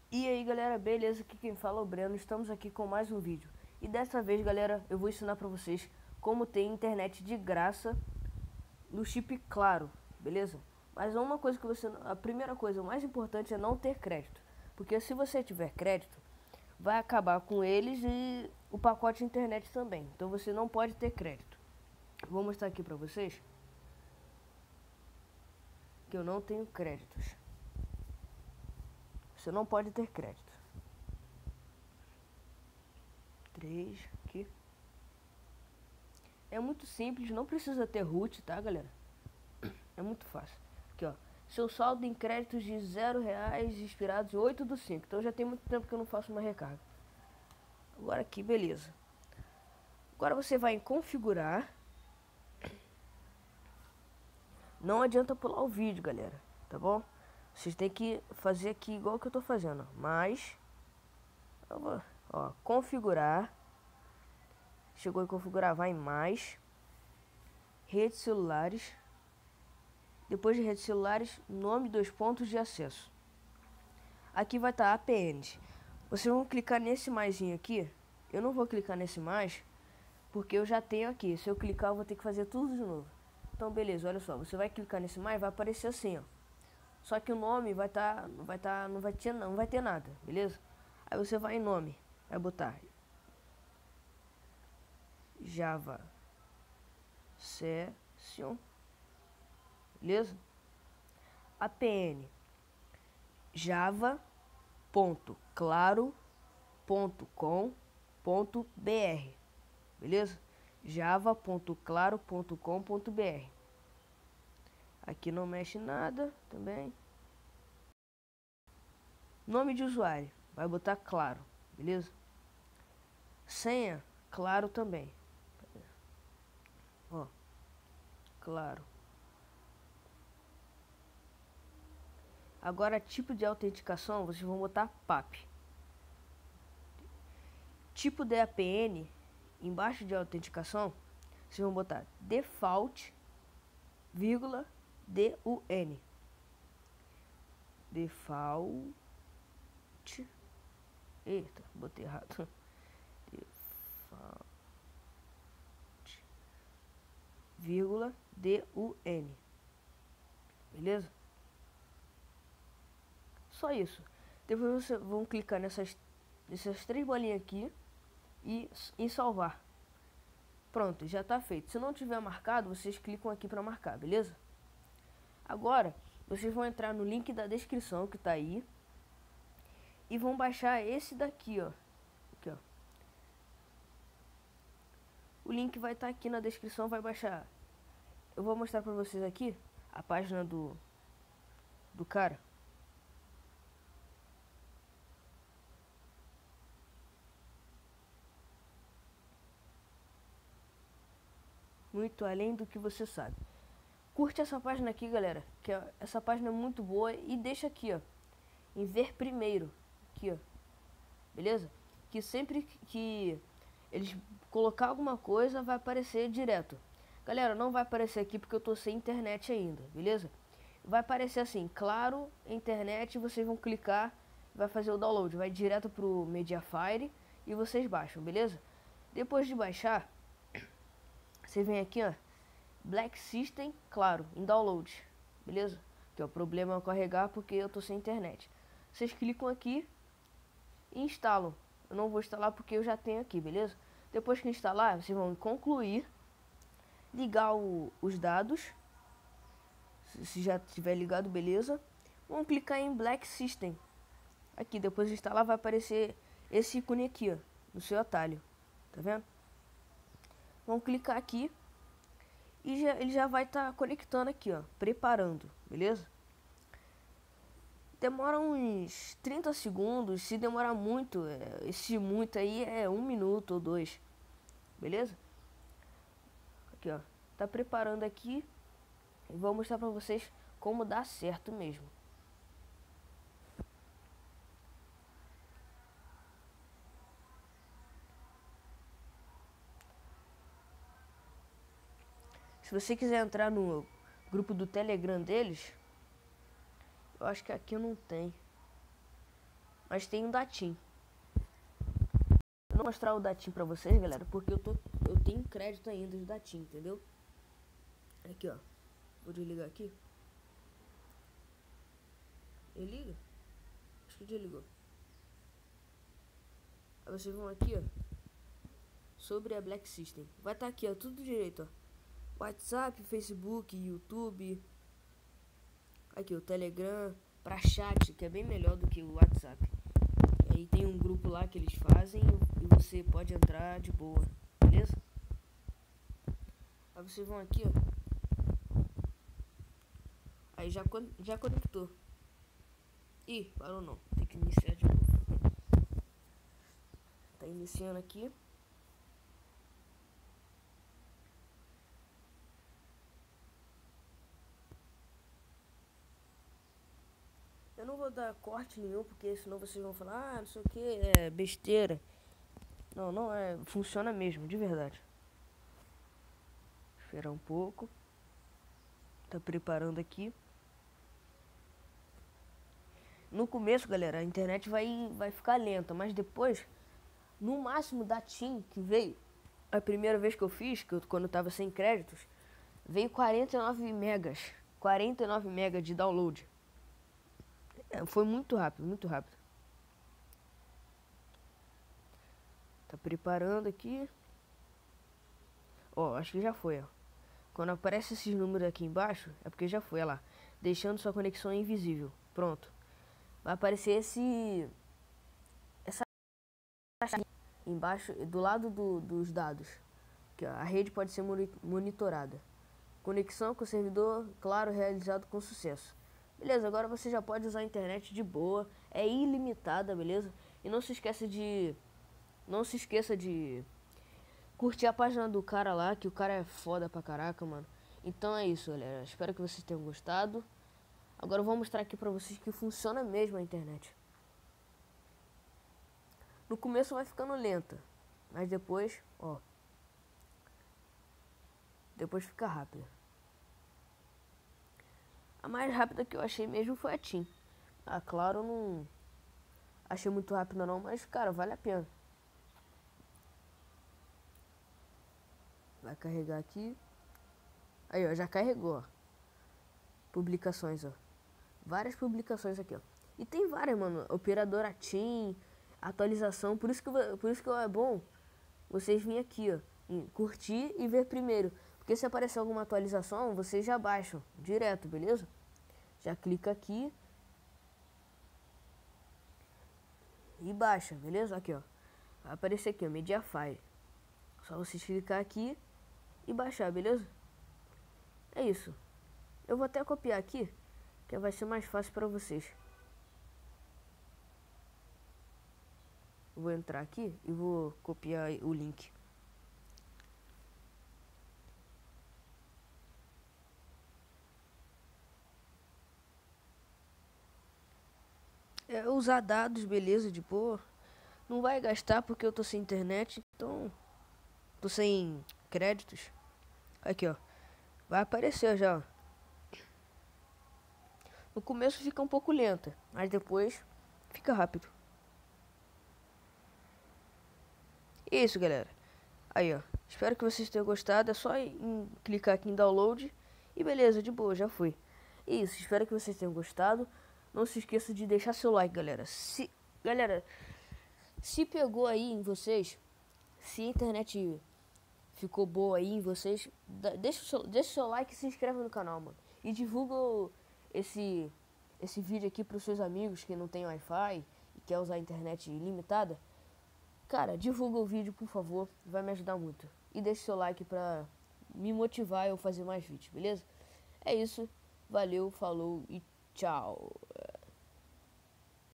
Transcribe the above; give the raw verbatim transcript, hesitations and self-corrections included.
E aí galera, beleza? Aqui quem fala é o Breno, estamos aqui com mais um vídeo. E dessa vez galera, eu vou ensinar pra vocês como ter internet de graça no chip Claro, beleza? Mas uma coisa que você, a primeira coisa, o mais importante é não ter crédito. Porque se você tiver crédito, vai acabar com eles e o pacote de internet também. Então você não pode ter crédito. Vou mostrar aqui pra vocês que eu não tenho créditos. Você não pode ter crédito. Três aqui. É muito simples, não precisa ter root, tá galera? É muito fácil. Aqui ó, seu saldo em créditos de zero reais expirados em oito do cinco. Então já tem muito tempo que eu não faço uma recarga. Agora aqui, beleza. Agora você vai em configurar. Não adianta pular o vídeo, galera, tá bom? Vocês têm que fazer aqui igual que eu tô fazendo. Mas, eu vou, ó, configurar. Chegou em configurar, vai em mais. Redes celulares. Depois de redes celulares, nome dos pontos de acesso. Aqui vai estar A P Ns. Vocês vão clicar nesse maisinho aqui. Eu não vou clicar nesse mais, porque eu já tenho aqui. Se eu clicar, eu vou ter que fazer tudo de novo. Então, beleza, olha só. Você vai clicar nesse mais, vai aparecer assim, ó. Só que o nome vai estar, não vai estar, não vai ter, não vai ter nada, beleza? Aí você vai em nome, vai botar Java Session, beleza? A P N java.claro.com.br, beleza? java.claro.com.br. Aqui não mexe nada também. Nome de usuário, vai botar Claro, beleza? Senha, Claro também. Ó, Claro. Agora, tipo de autenticação, vocês vão botar P A P. Tipo de A P N, embaixo de autenticação, vocês vão botar default, vírgula, D U N. Default. Eita, botei errado. Default, vírgula, D U N. Beleza? Só isso. Depois vocês vão clicar nessas, nessas três bolinhas aqui e em salvar. Pronto, já está feito. Se não tiver marcado, vocês clicam aqui para marcar, beleza? Agora, vocês vão entrar no link da descrição que está aí e vão baixar esse daqui, ó. Aqui, ó. O link vai estar tá aqui na descrição, vai baixar. Eu vou mostrar para vocês aqui a página do do cara. Muito além do que você sabe. Curte essa página aqui, galera, que essa página é muito boa, e deixa aqui, ó, em ver primeiro, aqui, ó, beleza? Que sempre que eles colocar alguma coisa, vai aparecer direto. Galera, não vai aparecer aqui porque eu tô sem internet ainda, beleza? Vai aparecer assim, Claro, internet, vocês vão clicar, vai fazer o download, vai direto pro Mediafire e vocês baixam, beleza? Depois de baixar, você vem aqui, ó, Black System, Claro, em download, beleza? Que é o problema é carregar porque eu tô sem internet. Vocês clicam aqui e instalam. Eu não vou instalar porque eu já tenho aqui, beleza? Depois que instalar, vocês vão concluir, ligar o, os dados, se já tiver ligado, beleza? Vão clicar em Black System. Aqui, depois de instalar, vai aparecer esse ícone aqui, ó, no seu atalho, tá vendo? Vão clicar aqui e já, ele já vai estar tá conectando aqui, ó, preparando, beleza? Demora uns trinta segundos, se demorar muito, é, esse muito aí é um minuto ou dois, beleza? Aqui, ó, tá preparando aqui e vou mostrar pra vocês como dá certo mesmo. Se você quiser entrar no grupo do Telegram deles, eu acho que aqui não tem. mas tem um datim. Eu não vou mostrar o datim pra vocês, galera, porque eu, tô, eu tenho crédito ainda de datim, entendeu? Aqui, ó. Vou desligar aqui. Ele liga? Acho que desligou. Aí vocês vão aqui, ó. Sobre a Black System. Vai estar tá aqui, ó. Tudo direito, ó. WhatsApp, Facebook, YouTube. Aqui, o Telegram. Pra chat, que é bem melhor do que o WhatsApp. E aí tem um grupo lá que eles fazem e você pode entrar de boa. Beleza? Aí vocês vão aqui, ó. Aí já, já conectou. Ih, parou não. Tem que iniciar de novo. Tá iniciando aqui. Eu não vou dar corte nenhum, porque senão vocês vão falar, ah, não sei o que, é besteira. Não, não é. Funciona mesmo, de verdade. Esperar um pouco. Tá preparando aqui. No começo, galera, a internet vai, vai ficar lenta, mas depois, no máximo da TIM que veio, a primeira vez que eu fiz, que eu, quando eu tava sem créditos, veio quarenta e nove megas. quarenta e nove megas de download. É, foi muito rápido, muito rápido. Tá preparando aqui. Ó, acho que já foi, ó. Quando aparece esses números aqui embaixo, é porque já foi, ó lá. Deixando sua conexão invisível. Pronto. Vai aparecer esse... Essa... Embaixo, do lado do, dos dados. Aqui, ó, a rede pode ser monitorada. Conexão com o servidor, claro, realizado com sucesso. Beleza, agora você já pode usar a internet de boa. É ilimitada, beleza? E não se esqueça de... Não se esqueça de... curtir a página do cara lá, que o cara é foda pra caraca, mano. Então é isso, galera. Espero que vocês tenham gostado. Agora eu vou mostrar aqui pra vocês que funciona mesmo a internet. No começo vai ficando lenta, mas depois, ó, depois fica rápida. A mais rápida que eu achei mesmo foi a TIM. Ah, claro, não achei muito rápida não, mas cara, vale a pena. Vai carregar aqui. Aí, ó, já carregou, ó. Publicações, ó. Várias publicações aqui, ó. E tem várias, mano. Operadora TIM, atualização. Por isso que, por isso que é bom vocês virem aqui, ó. Curtir e ver primeiro. Porque se aparecer alguma atualização, vocês já baixam direto, beleza? Já clica aqui. E baixa, beleza? Aqui, ó. Vai aparecer aqui, ó. Mediafire. Só vocês clicar aqui e baixar, beleza? É isso. Eu vou até copiar aqui, que vai ser mais fácil para vocês. Vou entrar aqui e vou copiar o link. É usar dados, beleza, de boa. Não vai gastar porque eu tô sem internet, então tô sem créditos. Aqui, ó. Vai aparecer já, ó. No começo fica um pouco lenta, mas depois fica rápido. E é isso, galera. Aí, ó. Espero que vocês tenham gostado. É só em, clicar aqui em download. E beleza, de boa, já foi. É isso, espero que vocês tenham gostado. Não se esqueça de deixar seu like, galera. Se, galera, se pegou aí em vocês, se a internet ficou boa aí em vocês, deixa o seu, deixa o seu like e se inscreve no canal, mano. E divulga esse, esse vídeo aqui pros seus amigos que não tem Wi-Fi e quer usar a internet ilimitada. Cara, divulga o vídeo, por favor, vai me ajudar muito. E deixa seu like pra me motivar a eu fazer mais vídeos, beleza? É isso, valeu, falou e tchau.